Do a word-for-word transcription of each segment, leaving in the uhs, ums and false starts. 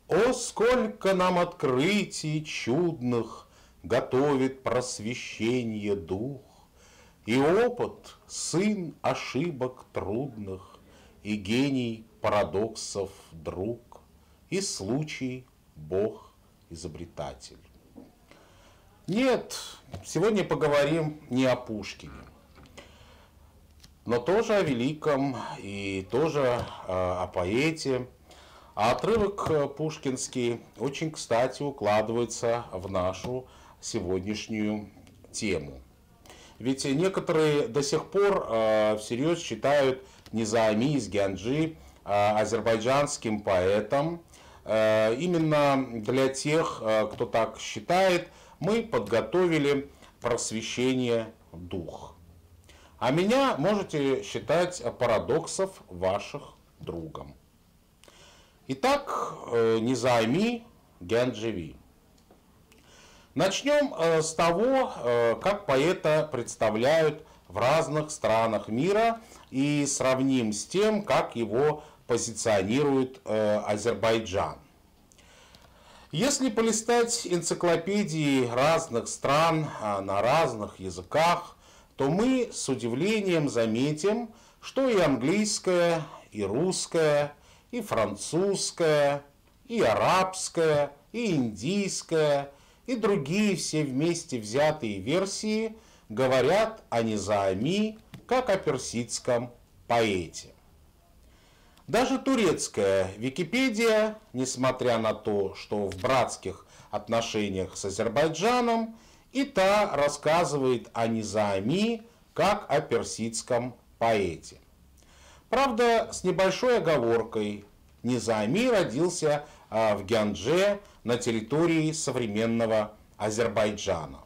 О, сколько нам открытий чудных готовит просвещение дух, и опыт — сын ошибок трудных, и гений парадоксов друг, и случай — Бог изобретатель. Нет, сегодня поговорим не о Пушкине, но тоже о великом и тоже о поэте. А отрывок пушкинский очень, кстати, укладывается в нашу сегодняшнюю тему. Ведь некоторые до сих пор э, всерьез считают Низами из Гянджи э, азербайджанским поэтом. Э, именно для тех, э, кто так считает, мы подготовили просвещение дух. А меня можете считать парадоксов ваших другом. Итак, Низами Гянджеви. Начнем с того, как поэта представляют в разных странах мира, и сравним с тем, как его позиционирует Азербайджан. Если полистать энциклопедии разных стран на разных языках, то мы с удивлением заметим, что и английская, и русская, и французская, и арабская, и индийская, и другие все вместе взятые версии говорят о Низами как о персидском поэте. Даже турецкая Википедия, несмотря на то, что в братских отношениях с Азербайджаном, и та рассказывает о Низами как о персидском поэте. Правда, с небольшой оговоркой: Низами родился в Гяндже на территории современного Азербайджана.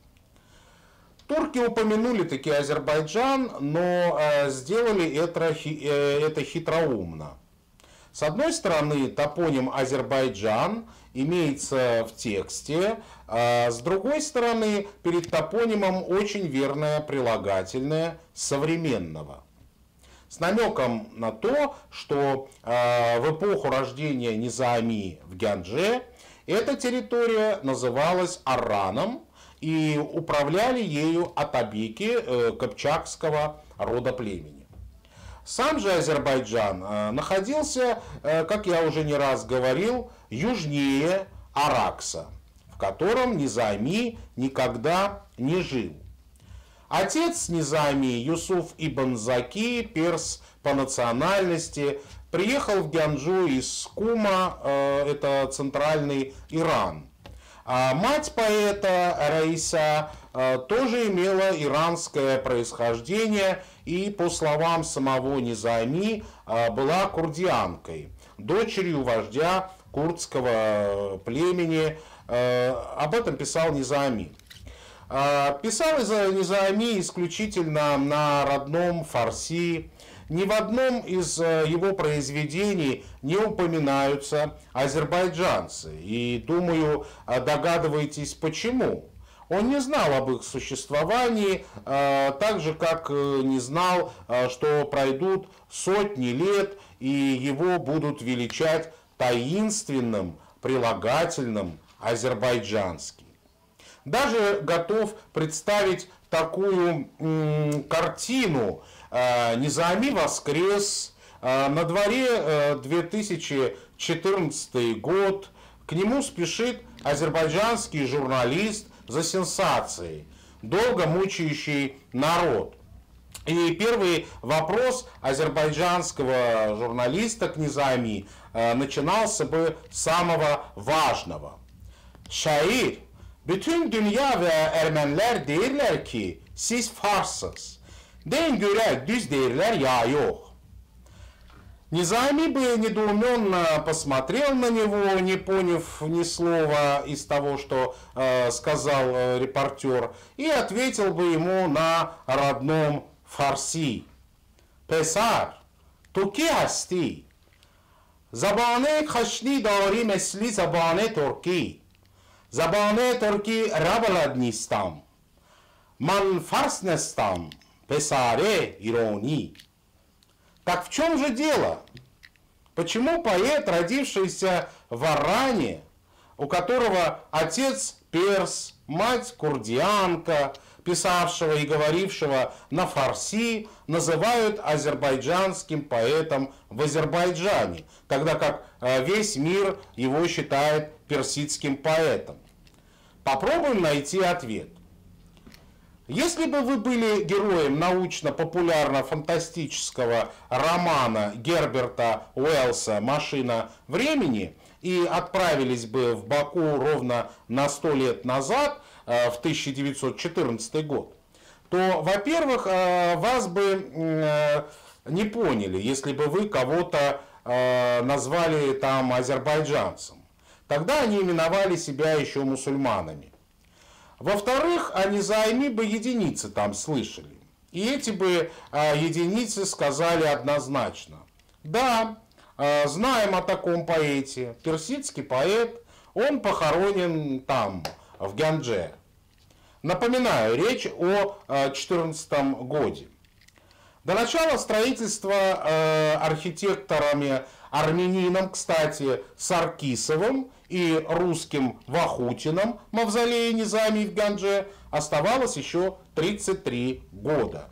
Турки упомянули таки Азербайджан, но сделали это, это хитроумно. С одной стороны, топоним Азербайджан имеется в тексте, а с другой стороны, перед топонимом очень верное прилагательное современного. С намеком на то, что э, в эпоху рождения Низами в Гяндже эта территория называлась Арраном, и управляли ею атабеки э, кыпчакского рода племени. Сам же Азербайджан э, находился, э, как я уже не раз говорил, южнее Аракса, в котором Низами никогда не жил. Отец Низами, Юсуф ибн Заки, перс по национальности, приехал в Гянджу из Кума, это центральный Иран. А мать поэта Раиса тоже имела иранское происхождение и, по словам самого Низами, была курдианкой, дочерью вождя курдского племени. Об этом писал Низами. Писал Низами исключительно на родном фарси. Ни в одном из его произведений не упоминаются азербайджанцы. И, думаю, догадываетесь, почему. Он не знал об их существовании, так же, как не знал, что пройдут сотни лет, и его будут величать таинственным прилагательным азербайджанский. Даже готов представить такую м, картину. Э, Низами воскрес, э, на дворе э, две тысячи четырнадцатый год, к нему спешит азербайджанский журналист за сенсацией, долго мучающий народ. И первый вопрос азербайджанского журналиста к Низами э, начинался бы с самого важного. Şair, bütün dünya ve Ermeniler deyirlər ki, siz Farssız. Deyin görək, düz deyirlər ya yox. Низами бы недоуменно посмотрел на него, не поняв ни слова из того, что э, сказал э, репортер, и ответил бы ему на родном фарси. Песар, ту ки ҳастӣ? Забане хашни дори мисли забане турки. Забане турки рабалад нистам. Ман фарс нестам. Песаре ирони. Так в чем же дело? Почему поэт, родившийся в Арране, у которого отец перс, мать курдианка, писавшего и говорившего на фарси, называют азербайджанским поэтом в Азербайджане, тогда как весь мир его считает персидским поэтом. Попробуем найти ответ. Если бы вы были героем научно-популярно-фантастического романа Герберта Уэллса «Машина времени» и отправились бы в Баку ровно на сто лет назад, в тысяча девятьсот четырнадцатый год, то, во-первых, вас бы не поняли, если бы вы кого-то назвали там азербайджанцем. Тогда они именовали себя еще мусульманами. Во-вторых, о низами бы единицы там слышали. И эти бы единицы сказали однозначно: да, знаем о таком поэте, персидский поэт, он похоронен там, в Гандже. Напоминаю, речь о четырнадцатом годе. До начала строительства э, архитекторами армянином, кстати, Саркисовым и русским Вахутиным мавзолея Низами в Гандже оставалось еще тридцать три года.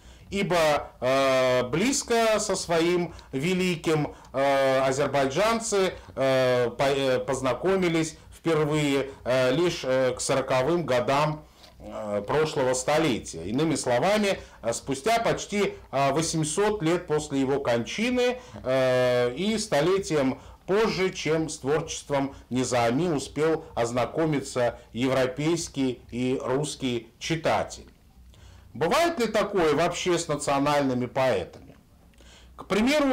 Ибо э, близко со своим великим э, азербайджанцы э, по, э, познакомились впервые э, лишь э, к сороковым годам э, прошлого столетия. Иными словами, э, спустя почти э, восемьсот лет после его кончины э, и столетием позже, чем с творчеством Низами успел ознакомиться европейский и русский читатель. Бывает ли такое вообще с национальными поэтами? К примеру,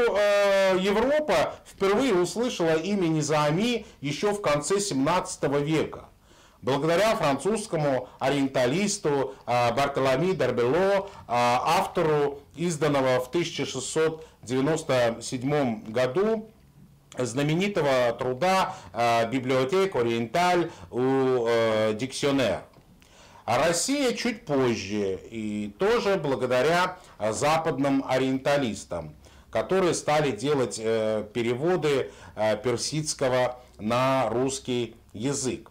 Европа впервые услышала имя Низами еще в конце семнадцатого века, благодаря французскому ориенталисту Бартоломи д'Арбело, автору изданного в тысяча шестьсот девяносто седьмом году знаменитого труда «Библиотека ориенталь у диксионер». А Россия чуть позже, и тоже благодаря западным ориенталистам, которые стали делать переводы персидского на русский язык.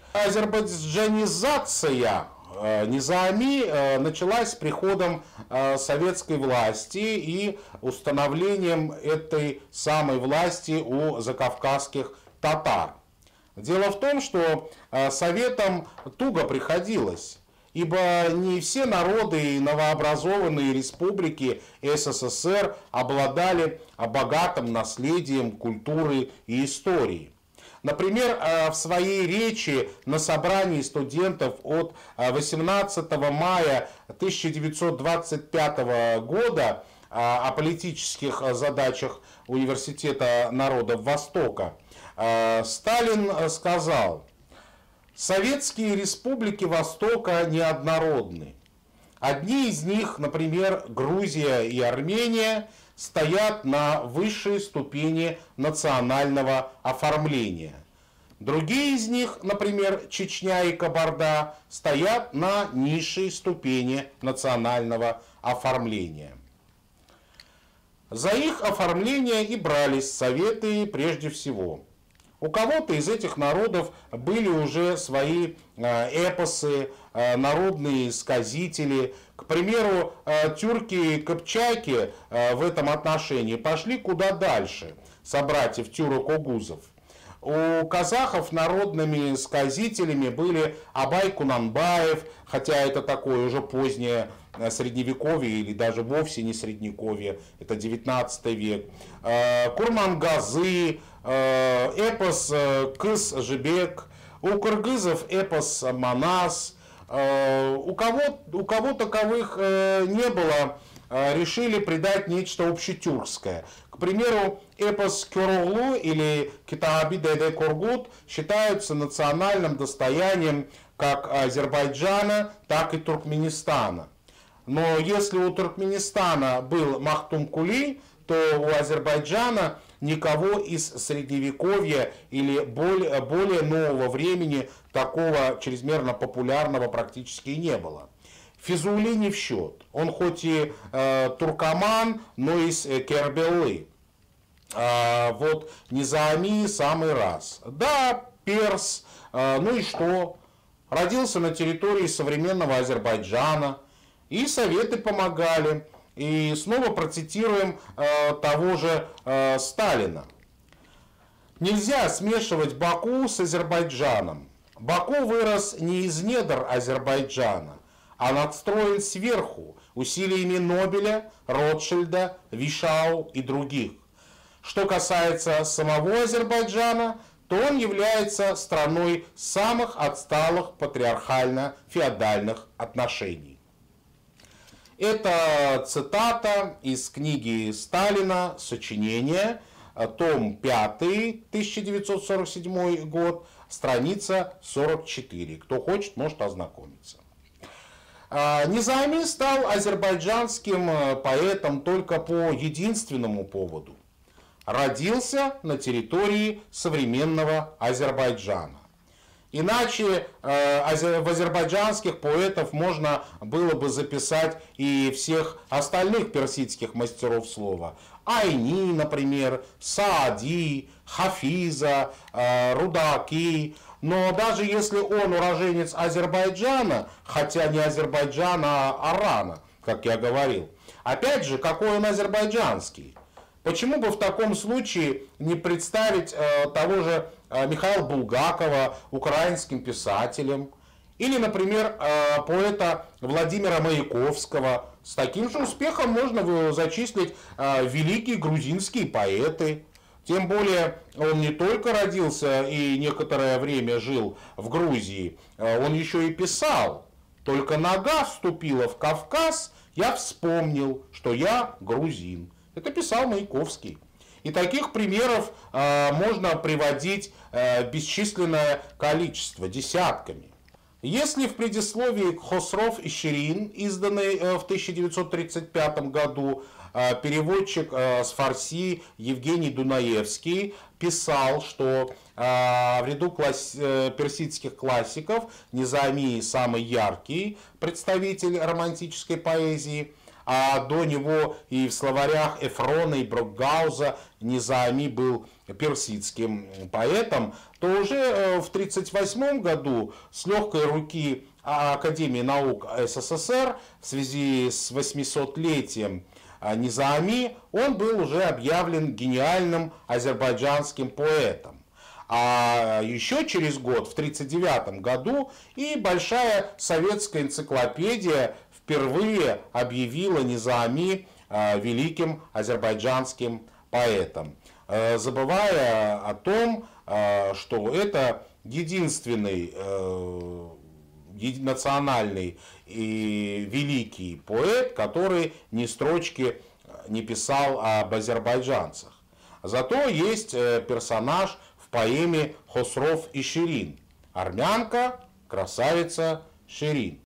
Азербайджанизация Низами началась с приходом советской власти и установлением этой самой власти у закавказских татар. Дело в том, что советам туго приходилось, ибо не все народы и новообразованные республики СССР обладали богатым наследием культуры и истории. Например, в своей речи на собрании студентов от восемнадцатого мая тысяча девятьсот двадцать пятого года о политических задачах Университета народов Востока Сталин сказал: советские республики Востока неоднородны. Одни из них, например, Грузия и Армения, стоят на высшей ступени национального оформления. Другие из них, например, Чечня и Кабарда, стоят на низшей ступени национального оформления. За их оформление и брались советы прежде всего. У кого-то из этих народов были уже свои эпосы, народные сказители. К примеру, тюрки и кыпчаки в этом отношении пошли куда дальше, собратьев тюрок-огузов. У казахов народными сказителями были Абай Кунанбаев, хотя это такое уже позднее средневековье или даже вовсе не средневековье, это девятнадцатый век. Курмангазы, эпос Кыс-Жибек, у кыргызов эпос Манас. У кого, у кого таковых не было, решили придать нечто общетюркское. К примеру, эпос Кёроглу или Китааби Деде Коргут считаются национальным достоянием как Азербайджана, так и Туркменистана. Но если у Туркменистана был Махтум-Кули, то у Азербайджана никого из средневековья или более, более нового времени такого чрезмерно популярного практически не было. Физули не в счет. Он хоть и э, туркоман, но из э, Кербелы. А, вот Низами самый раз. Да, перс, а, ну и что? Родился на территории современного Азербайджана, и советы помогали. И снова процитируем а, того же а, Сталина. Нельзя смешивать Баку с Азербайджаном. Баку вырос не из недр Азербайджана, а надстроен сверху усилиями Нобеля, Ротшильда, Вишау и других. Что касается самого Азербайджана, то он является страной самых отсталых патриархально-феодальных отношений. Это цитата из книги Сталина «Сочинение», том пятый, тысяча девятьсот сорок седьмой год, страница сорок четыре. Кто хочет, может ознакомиться. Низами стал азербайджанским поэтом только по единственному поводу. Родился на территории современного Азербайджана. Иначе э, в азербайджанских поэтов можно было бы записать и всех остальных персидских мастеров слова. Айни, например, Саади, Хафиза, э, Рудаки. Но даже если он уроженец Азербайджана, хотя не Азербайджана, а Арана, как я говорил, опять же, какой он азербайджанский? Почему бы в таком случае не представить э, того же э, Михаила Булгакова украинским писателем? Или, например, э, поэта Владимира Маяковского. С таким же успехом можно зачислить э, великие грузинские поэты. Тем более он не только родился и некоторое время жил в Грузии, э, он еще и писал. Только нога вступила в Кавказ, я вспомнил, что я грузин. Это писал Маяковский. И таких примеров э, можно приводить э, бесчисленное количество, десятками. Если в предисловии к Хосров и Ширин, изданной э, в тысяча девятьсот тридцать пятом году, э, переводчик э, с фарси Евгений Дунаевский писал, что э, в ряду класс, э, персидских классиков Низами самый яркий представитель романтической поэзии, а до него и в словарях Эфрона и Брокгауза Низами был персидским поэтом, то уже в тридцать восьмом году с легкой руки Академии наук СССР в связи с восьмисотлетием Низами он был уже объявлен гениальным азербайджанским поэтом. А еще через год, в тридцать девятом году, и большая советская энциклопедия впервые объявила Низами э, великим азербайджанским поэтом, э, забывая о том, э, что это единственный э, национальный и великий поэт, который ни строчки не писал об азербайджанцах. Зато есть э, персонаж в поэме Хосров и Ширин. Армянка, красавица Ширин.